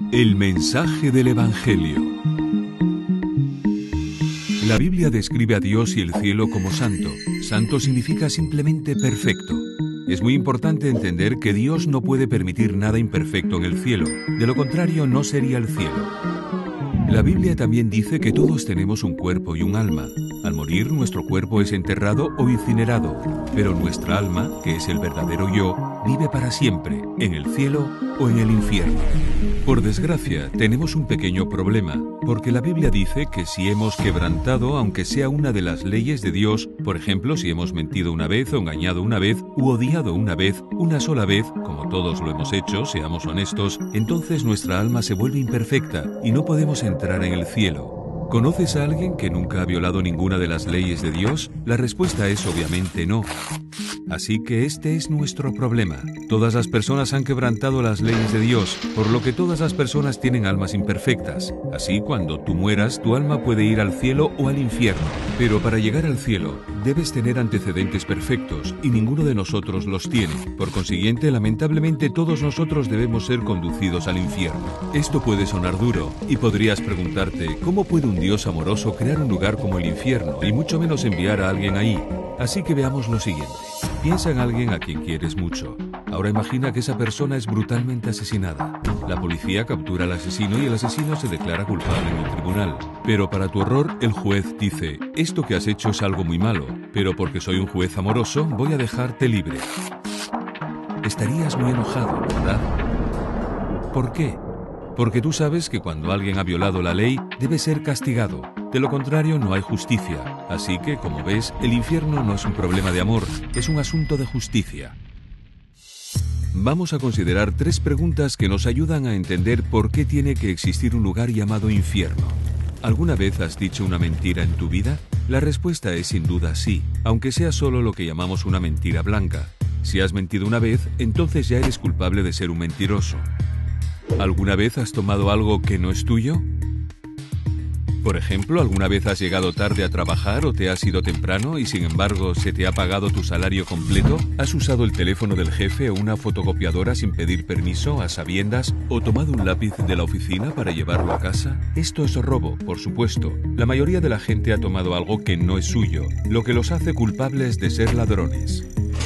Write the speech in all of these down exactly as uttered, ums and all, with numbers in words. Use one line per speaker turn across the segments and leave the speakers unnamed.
El mensaje del Evangelio. La Biblia describe a Dios y el cielo como santo. Santo significa simplemente perfecto. Es muy importante entender que Dios no puede permitir nada imperfecto en el cielo. De lo contrario, no sería el cielo. La Biblia también dice que todos tenemos un cuerpo y un alma. Al morir, nuestro cuerpo es enterrado o incinerado, pero nuestra alma, que es el verdadero yo, vive para siempre, en el cielo o en el infierno. Por desgracia, tenemos un pequeño problema, porque la Biblia dice que si hemos quebrantado, aunque sea una de las leyes de Dios, por ejemplo, si hemos mentido una vez, o engañado una vez, u odiado una vez, una sola vez, como todos lo hemos hecho, seamos honestos, entonces nuestra alma se vuelve imperfecta y no podemos entrar en el cielo. ¿Conoces a alguien que nunca ha violado ninguna de las leyes de Dios? La respuesta es obviamente no. Así que este es nuestro problema. Todas las personas han quebrantado las leyes de Dios, por lo que todas las personas tienen almas imperfectas. Así, cuando tú mueras, tu alma puede ir al cielo o al infierno. Pero para llegar al cielo, debes tener antecedentes perfectos, y ninguno de nosotros los tiene. Por consiguiente, lamentablemente, todos nosotros debemos ser conducidos al infierno. Esto puede sonar duro, y podrías preguntarte, ¿cómo puede un Dios amoroso crear un lugar como el infierno, y mucho menos enviar a alguien ahí? Así que veamos lo siguiente. Piensa en alguien a quien quieres mucho. Ahora imagina que esa persona es brutalmente asesinada. La policía captura al asesino y el asesino se declara culpable en el tribunal. Pero para tu horror, el juez dice, esto que has hecho es algo muy malo, pero porque soy un juez amoroso, voy a dejarte libre. Estarías muy enojado, ¿verdad? ¿Por qué? Porque tú sabes que cuando alguien ha violado la ley, debe ser castigado. De lo contrario, no hay justicia. Así que, como ves, el infierno no es un problema de amor, es un asunto de justicia. Vamos a considerar tres preguntas que nos ayudan a entender por qué tiene que existir un lugar llamado infierno. ¿Alguna vez has dicho una mentira en tu vida? La respuesta es sin duda sí, aunque sea solo lo que llamamos una mentira blanca. Si has mentido una vez, entonces ya eres culpable de ser un mentiroso. ¿Alguna vez has tomado algo que no es tuyo? Por ejemplo, ¿alguna vez has llegado tarde a trabajar o te has ido temprano y sin embargo se te ha pagado tu salario completo? ¿Has usado el teléfono del jefe o una fotocopiadora sin pedir permiso a sabiendas o tomado un lápiz de la oficina para llevarlo a casa? Esto es robo, por supuesto. La mayoría de la gente ha tomado algo que no es suyo, lo que los hace culpables de ser ladrones.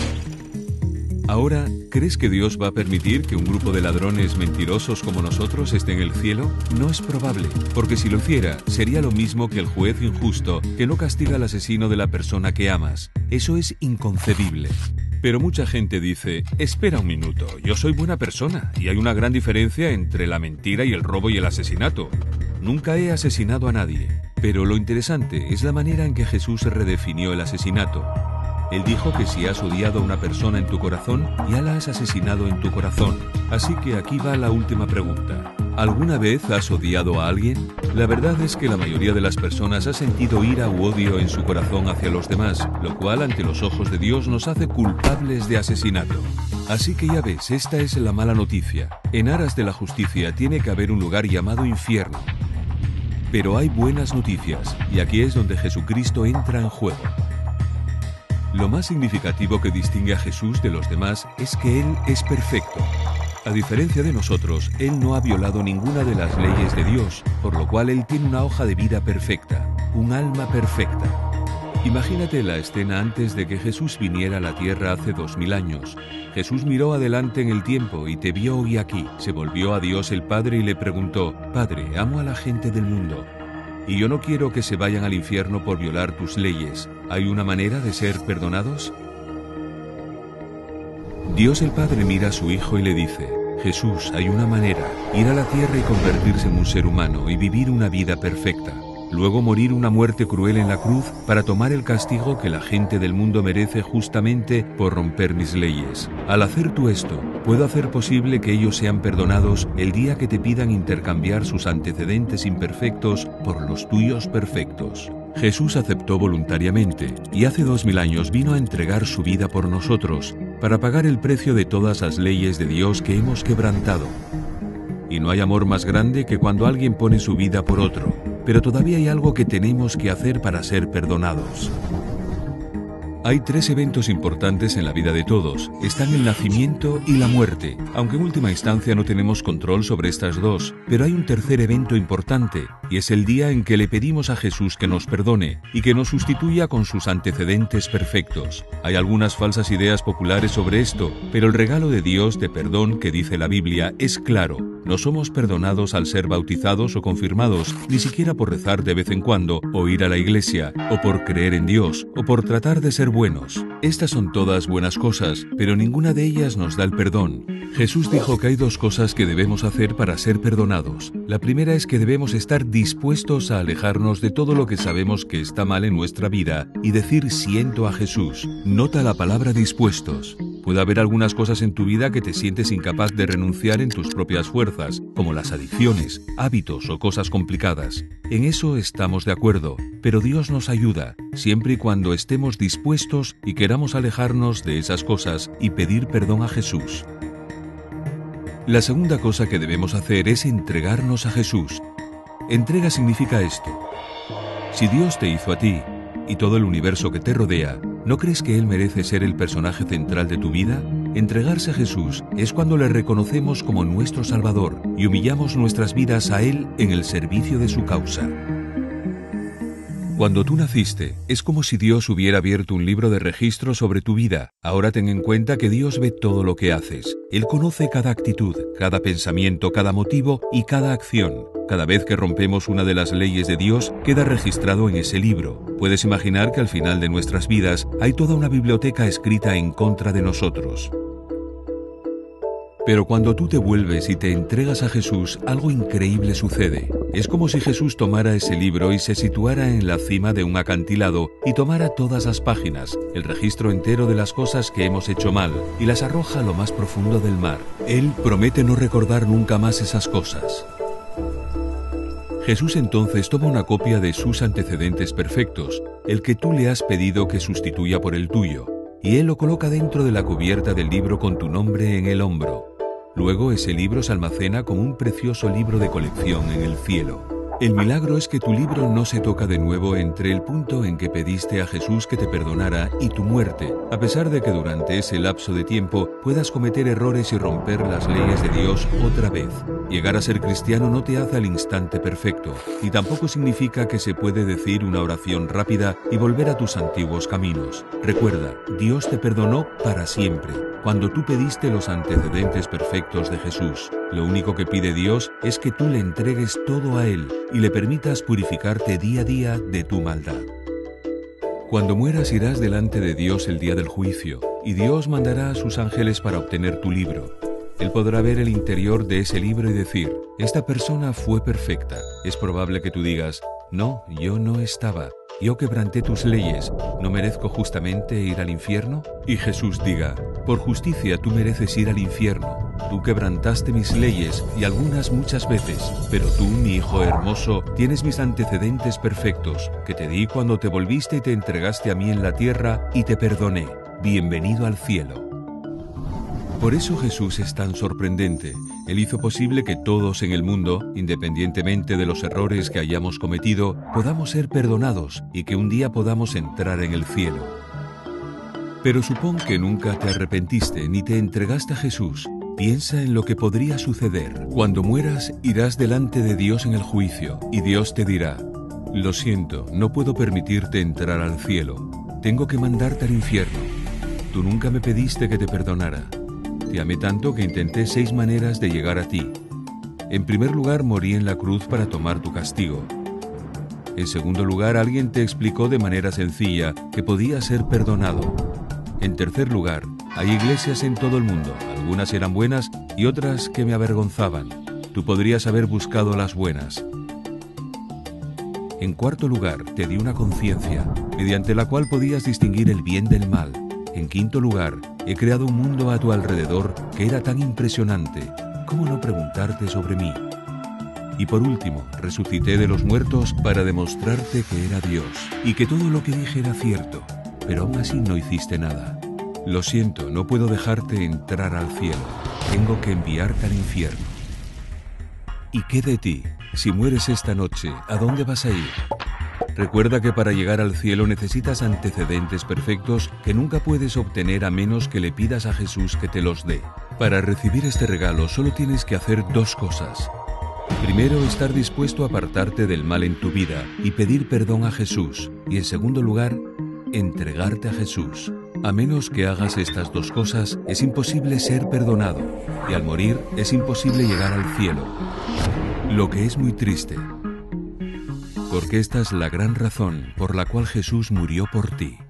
Ahora, ¿crees que Dios va a permitir que un grupo de ladrones mentirosos como nosotros esté en el cielo? No es probable, porque si lo hiciera, sería lo mismo que el juez injusto que no castiga al asesino de la persona que amas. Eso es inconcebible. Pero mucha gente dice, espera un minuto, yo soy buena persona, y hay una gran diferencia entre la mentira y el robo y el asesinato. Nunca he asesinado a nadie. Pero lo interesante es la manera en que Jesús redefinió el asesinato. Él dijo que si has odiado a una persona en tu corazón, ya la has asesinado en tu corazón. Así que aquí va la última pregunta. ¿Alguna vez has odiado a alguien? La verdad es que la mayoría de las personas ha sentido ira u odio en su corazón hacia los demás, lo cual ante los ojos de Dios nos hace culpables de asesinato. Así que ya ves, esta es la mala noticia. En aras de la justicia tiene que haber un lugar llamado infierno. Pero hay buenas noticias, y aquí es donde Jesucristo entra en juego. Lo más significativo que distingue a Jesús de los demás es que Él es perfecto. A diferencia de nosotros, Él no ha violado ninguna de las leyes de Dios, por lo cual Él tiene una hoja de vida perfecta, un alma perfecta. Imagínate la escena antes de que Jesús viniera a la tierra hace dos mil años. Jesús miró adelante en el tiempo y te vio hoy aquí. Se volvió a Dios el Padre y le preguntó, Padre, amo a la gente del mundo. Y yo no quiero que se vayan al infierno por violar tus leyes. ¿Hay una manera de ser perdonados? Dios el Padre mira a su Hijo y le dice, Jesús, hay una manera, ir a la tierra y convertirse en un ser humano y vivir una vida perfecta. Luego morir una muerte cruel en la cruz para tomar el castigo que la gente del mundo merece justamente por romper mis leyes. Al hacer tú esto, puedo hacer posible que ellos sean perdonados el día que te pidan intercambiar sus antecedentes imperfectos por los tuyos perfectos. Jesús aceptó voluntariamente y hace dos mil años vino a entregar su vida por nosotros para pagar el precio de todas las leyes de Dios que hemos quebrantado. Y no hay amor más grande que cuando alguien pone su vida por otro. Pero todavía hay algo que tenemos que hacer para ser perdonados. Hay tres eventos importantes en la vida de todos. Están el nacimiento y la muerte, aunque en última instancia no tenemos control sobre estas dos. Pero hay un tercer evento importante, y es el día en que le pedimos a Jesús que nos perdone y que nos sustituya con sus antecedentes perfectos. Hay algunas falsas ideas populares sobre esto, pero el regalo de Dios de perdón que dice la Biblia es claro. No somos perdonados al ser bautizados o confirmados, ni siquiera por rezar de vez en cuando, o ir a la iglesia, o por creer en Dios, o por tratar de ser buenos. Estas son todas buenas cosas, pero ninguna de ellas nos da el perdón. Jesús dijo que hay dos cosas que debemos hacer para ser perdonados. La primera es que debemos estar dispuestos a alejarnos de todo lo que sabemos que está mal en nuestra vida y decir siento a Jesús. Nota la palabra dispuestos. Puede haber algunas cosas en tu vida que te sientes incapaz de renunciar en tus propias fuerzas, como las adicciones, hábitos o cosas complicadas. En eso estamos de acuerdo, pero Dios nos ayuda, siempre y cuando estemos dispuestos y queramos alejarnos de esas cosas y pedir perdón a Jesús. La segunda cosa que debemos hacer es entregarnos a Jesús. Entrega significa esto. Si Dios te hizo a ti y todo el universo que te rodea, ¿no crees que Él merece ser el personaje central de tu vida? Entregarse a Jesús es cuando le reconocemos como nuestro Salvador y humillamos nuestras vidas a Él en el servicio de su causa. Cuando tú naciste, es como si Dios hubiera abierto un libro de registro sobre tu vida. Ahora ten en cuenta que Dios ve todo lo que haces. Él conoce cada actitud, cada pensamiento, cada motivo y cada acción. Cada vez que rompemos una de las leyes de Dios, queda registrado en ese libro. Puedes imaginar que al final de nuestras vidas hay toda una biblioteca escrita en contra de nosotros. Pero cuando tú te vuelves y te entregas a Jesús, algo increíble sucede. Es como si Jesús tomara ese libro y se situara en la cima de un acantilado y tomara todas las páginas, el registro entero de las cosas que hemos hecho mal, y las arroja a lo más profundo del mar. Él promete no recordar nunca más esas cosas. Jesús entonces toma una copia de sus antecedentes perfectos, el que tú le has pedido que sustituya por el tuyo, y Él lo coloca dentro de la cubierta del libro con tu nombre en el hombro. Luego ese libro se almacena como un precioso libro de colección en el cielo. El milagro es que tu libro no se toca de nuevo entre el punto en que pediste a Jesús que te perdonara y tu muerte, a pesar de que durante ese lapso de tiempo puedas cometer errores y romper las leyes de Dios otra vez. Llegar a ser cristiano no te hace al instante perfecto, y tampoco significa que se puede decir una oración rápida y volver a tus antiguos caminos. Recuerda, Dios te perdonó para siempre, cuando tú pediste los antecedentes perfectos de Jesús. Lo único que pide Dios es que tú le entregues todo a Él y le permitas purificarte día a día de tu maldad. Cuando mueras irás delante de Dios el día del juicio, y Dios mandará a sus ángeles para obtener tu libro. Él podrá ver el interior de ese libro y decir, esta persona fue perfecta. Es probable que tú digas, no, yo no estaba. Yo quebranté tus leyes, ¿no merezco justamente ir al infierno? Y Jesús diga, por justicia tú mereces ir al infierno. Tú quebrantaste mis leyes, y algunas muchas veces, pero tú, mi hijo hermoso, tienes mis antecedentes perfectos, que te di cuando te volviste y te entregaste a mí en la tierra, y te perdoné. Bienvenido al cielo. Por eso Jesús es tan sorprendente. Él hizo posible que todos en el mundo, independientemente de los errores que hayamos cometido, podamos ser perdonados y que un día podamos entrar en el cielo. Pero supón que nunca te arrepentiste ni te entregaste a Jesús. Piensa en lo que podría suceder. Cuando mueras, irás delante de Dios en el juicio, y Dios te dirá, lo siento, no puedo permitirte entrar al cielo. Tengo que mandarte al infierno. Tú nunca me pediste que te perdonara. Te amé tanto que intenté seis maneras de llegar a ti. En primer lugar, morí en la cruz para tomar tu castigo. En segundo lugar, alguien te explicó de manera sencilla que podía ser perdonado. En tercer lugar, hay iglesias en todo el mundo. Algunas eran buenas y otras que me avergonzaban. Tú podrías haber buscado las buenas. En cuarto lugar, te di una conciencia, mediante la cual podías distinguir el bien del mal. En quinto lugar, he creado un mundo a tu alrededor que era tan impresionante. ¿Cómo no preguntarte sobre mí? Y por último, resucité de los muertos para demostrarte que era Dios y que todo lo que dije era cierto, pero aún así no hiciste nada. Lo siento, no puedo dejarte entrar al cielo. Tengo que enviarte al infierno. ¿Y qué de ti? Si mueres esta noche, ¿a dónde vas a ir? Recuerda que para llegar al cielo necesitas antecedentes perfectos que nunca puedes obtener a menos que le pidas a Jesús que te los dé. Para recibir este regalo solo tienes que hacer dos cosas. Primero, estar dispuesto a apartarte del mal en tu vida y pedir perdón a Jesús. Y en segundo lugar, entregarte a Jesús. A menos que hagas estas dos cosas, es imposible ser perdonado. Y al morir, es imposible llegar al cielo. Lo que es muy triste. Porque esta es la gran razón por la cual Jesús murió por ti.